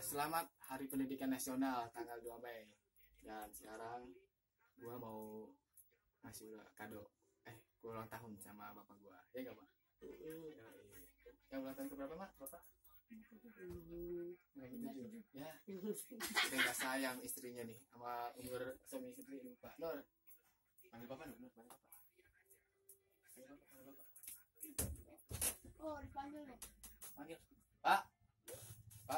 Selamat Hari Pendidikan Nasional tanggal 2 Mei. Dan sekarang gua mau ngasih kado. Gua ulang tahun sama bapak gua. Ya enggak, Pak? Yang ulang tahun keberapa, Mak? Bapak? Ya. Udah enggak sayang istrinya nih sama umur suami istri lupa. Nur. Panggil Bapak, Nur. Panggil Bapak. Panggil Bapak. Oh, dipanggil loh. Panggil. Pak. Pak.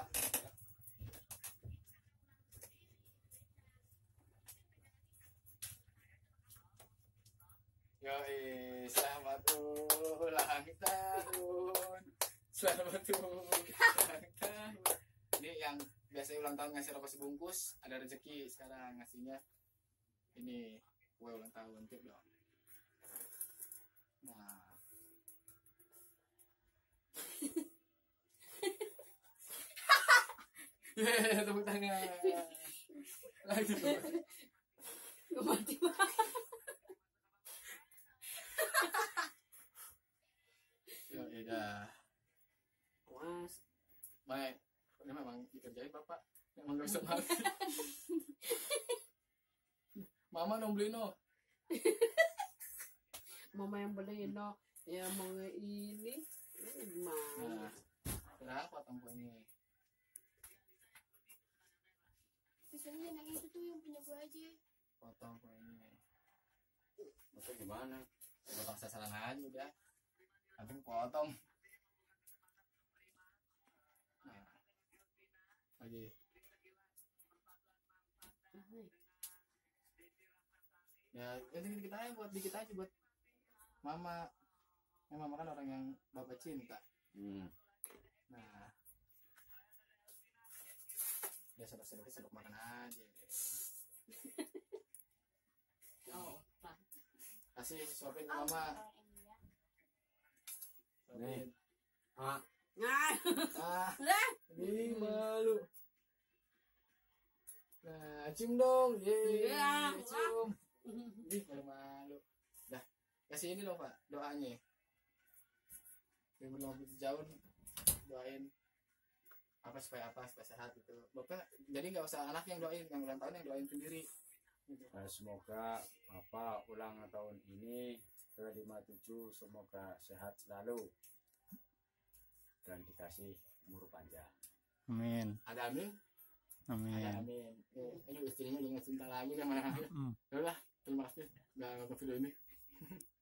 Yoi, selamat ulang tahun. Selamat ulang tahun. Ini yang biasanya ulang tahun ngasih rokok sebungkus, ada rezeki sekarang ngasihnya ini kue ulang tahun tip dong. Nah. Yeay, tepuk tangan. Lagi tuh. Mati banget. Ya udah. Mas. Baik. Ini memang dikerjain Bapak. Memang gak bisa mati. Mama dong beli no. Mama yang beliin no. Ya mau ini. Nah, berapa tombol ini? Sisanya yang itu tuh yang punya gue aja. Potong kue ini. Maksudnya gimana? Potong sasaran aja udah. Nanti potong. Nah, lagi. Ya, ini kita aja buat dikit aja buat mama. Mama kan orang yang bapak cinta. Nah, dia sedok makan aja. Oh, Kasih suapin ke mama. Suapin. Ah, Ini malu. Nah, cium dong. Iya, Cium. Ih, malu-malu. Dah, kasih ini dong, Pak, doanya. Yang belum jauh doain supaya sehat gitu. Bapak jadi nggak usah anak yang doain, yang ulang tahun yang doain sendiri. Gitu. semoga Bapak ulang tahun ini ke-57 semoga sehat selalu dan dikasih umur panjang. Amin. Ada amin? Amin. Ada amin. Ini istrinya jangan cinta lagi sama anaknya. Udah, terima kasih udah nonton video ini.